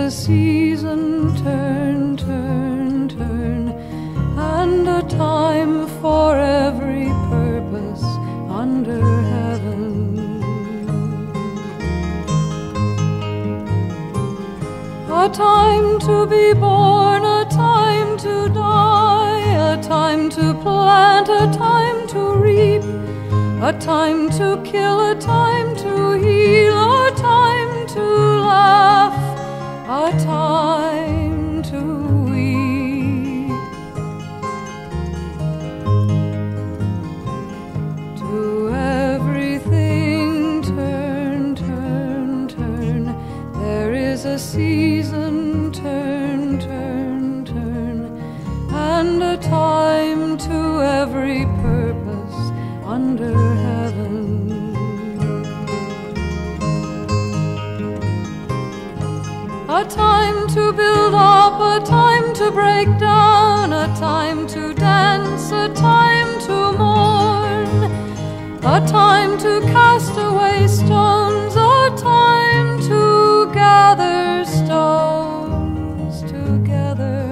a season, turn, turn, turn, and a time for every purpose under heaven. A time to be born, a time to die, a time to plant, a time to reap, a time to kill, a time to heal, a time to laugh, a time to weep. To everything turn, turn, turn. There is a season, turn, turn, turn, and a time to every purpose under heaven. A time to build up, a time to break down, a time to dance, a time to mourn, a time to cast away stones, a time to gather stones together.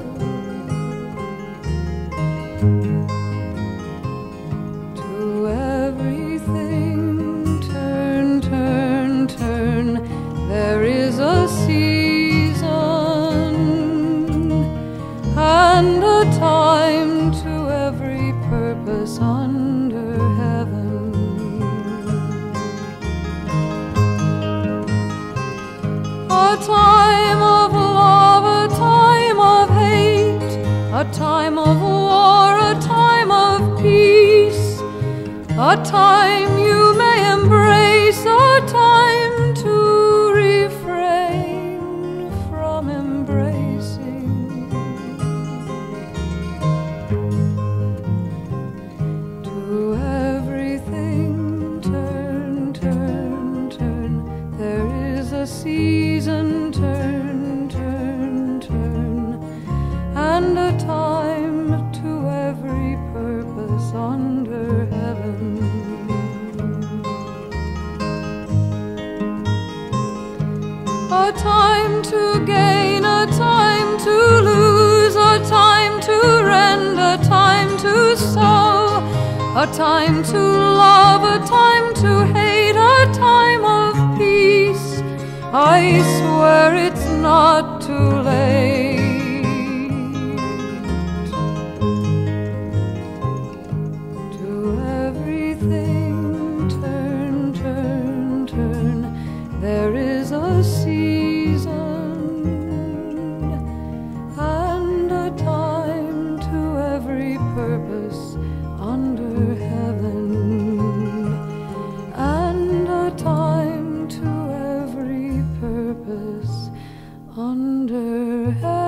To everything turn, turn, turn. There is a season and a time to every purpose under heaven. A time of love, a time of hate, a time of war, a time of peace, a time you may embrace, a time to refrain from embracing. To everything turn, turn, turn. There is a season, turn, turn, turn, and a time to every purpose under heaven. A time to gain, a time to lose, a time to rend, a time to sow, a time to love, a time to hate, a time of peace. I swear it's not too late. To everything turn, turn, turn. There is a season and a time to every purpose under heaven, and a time to every purpose under heaven.